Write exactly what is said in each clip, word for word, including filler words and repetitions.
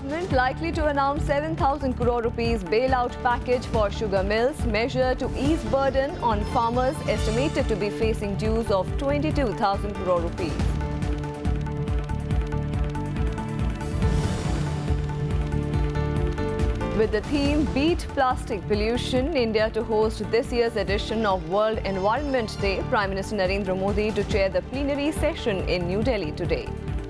Government likely to announce seven thousand crore rupees bailout package for sugar mills, measure to ease burden on farmers estimated to be facing dues of twenty-two thousand crore rupees. With the theme Beat Plastic Pollution, India to host this year's edition of World Environment Day, Prime Minister Narendra Modi to chair the plenary session in New Delhi today.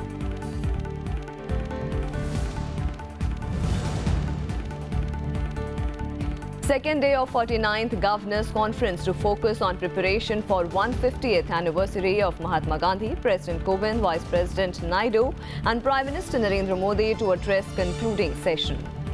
Second day of forty-ninth Governors Conference to focus on preparation for one hundred fiftieth anniversary of Mahatma Gandhi, President Kovind, Vice President Naidu and Prime Minister Narendra Modi to address concluding session.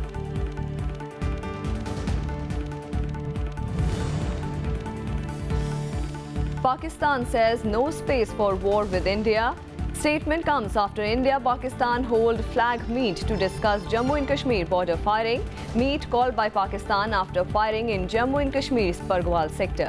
Pakistan says no space for war with India. Statement comes after India-Pakistan hold flag meet to discuss Jammu and Kashmir border firing. Meet called by Pakistan after firing in Jammu and Kashmir's Pargwal sector.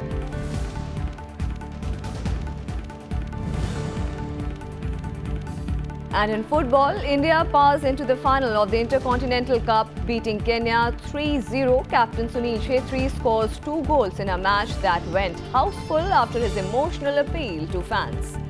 And in football, India passed into the final of the Intercontinental Cup, beating Kenya three zero. Captain Sunil Chhetri scores two goals in a match that went houseful after his emotional appeal to fans.